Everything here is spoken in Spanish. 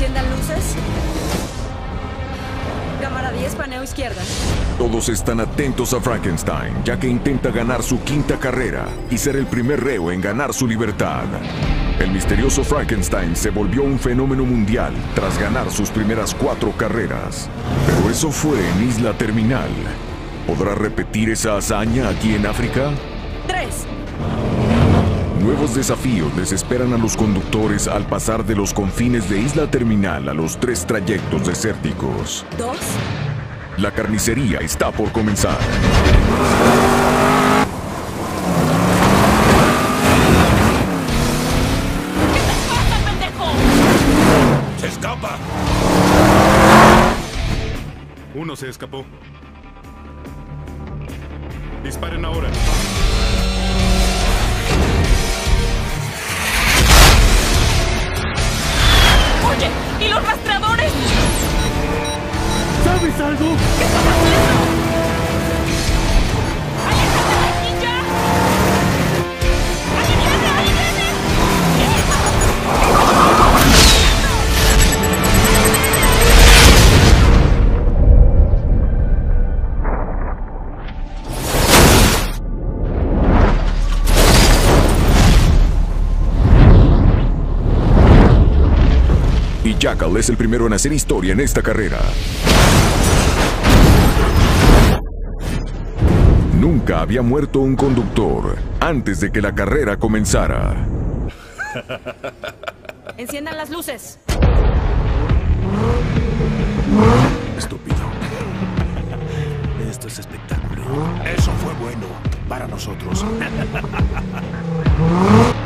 Enciendan luces. Cámara 10, paneo izquierda. Todos están atentos a Frankenstein, ya que intenta ganar su quinta carrera y ser el primer reo en ganar su libertad. El misterioso Frankenstein se volvió un fenómeno mundial tras ganar sus primeras 4 carreras. Pero eso fue en Isla Terminal. ¿Podrá repetir esa hazaña aquí en África? 3. Nuevos desafíos les esperan a los conductores al pasar de los confines de Isla Terminal a los 3 trayectos desérticos. 2. La carnicería está por comenzar. ¡Se escapa! Uno se escapó. Disparen ahora. Oye, ¿y los rastreadores? ¿Sabes algo? ¿Qué estás haciendo? ¡Aléjate de aquí ya! ¡Ahí viene, ahí viene! Y Jackal es el primero en hacer historia en esta carrera. Nunca había muerto un conductor antes de que la carrera comenzara. Enciendan las luces. Estúpido. Esto es espectáculo. Eso fue bueno para nosotros.